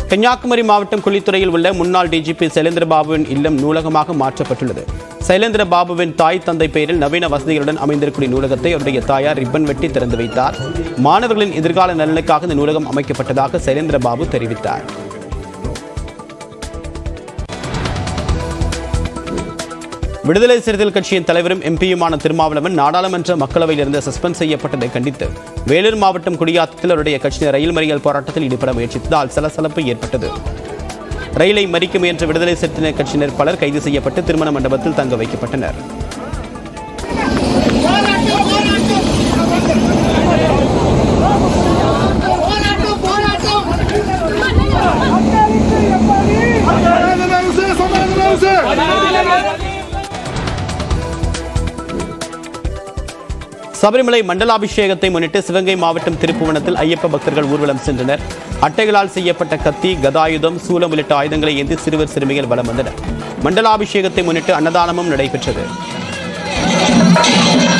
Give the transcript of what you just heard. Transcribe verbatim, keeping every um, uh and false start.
கன்னியாகுமரி மாவட்டம் குளித்துறையில் உள்ள முன்னாள் டிஜிபி சைலேந்திரபாபுவின் இல்லம் நூலகமாக மாற்றப்பட்டுள்ளது. சைலேந்திரபாபுவின் தாய் தந்தை பெயரில் நவீன வசதிகளுடன் அமைந்திருக்கூடிய நூலகத்தை அவருடைய தாயார் ரிப்பன் வெட்டி திறந்து வைத்தார். மாணவர்களின் எதிர்கால நலனுக்காக இந்த நூலகம் அமைக்கப்பட்டதாக சைலேந்திரபாபு தெரிவித்தார். விடுதலை சிறுத்தைகள் கட்சியின் தலைவரும் எம்பியுமான திருமாவளவன் நாடாளுமன்ற மக்களவையில் இருந்து சஸ்பெண்ட் செய்யப்பட்டதை கண்டித்து வேலூர் மாவட்டம் குடியாத்தத்தில் அவருடைய கட்சியினர் ரயில் மறியல் போராட்டத்தில் ஈடுபட முயற்சித்ததால் சலசலப்பு ஏற்பட்டது. ரயிலை மறிக்க முயன்ற விடுதலை சிறுத்தைகள் கட்சியினர் பலர் கைது செய்யப்பட்டு திருமண மண்டபத்தில் தங்க வைக்கப்பட்டனர். சபரிமலை மண்டலாபிஷேகத்தை முன்னிட்டு சிவகங்கை மாவட்டம் திருப்புவனத்தில் ஐயப்ப பக்தர்கள் ஊர்வலம் சென்றனர். அட்டைகளால் செய்யப்பட்ட கத்தி, கதாயுதம், சூலம் உள்ளிட்ட ஆயுதங்களை ஏந்தி சிறுவர் சிறுமிகள் வலம் வந்தனர். மண்டலாபிஷேகத்தை முன்னிட்டு அன்னதானமும் நடைபெற்றது.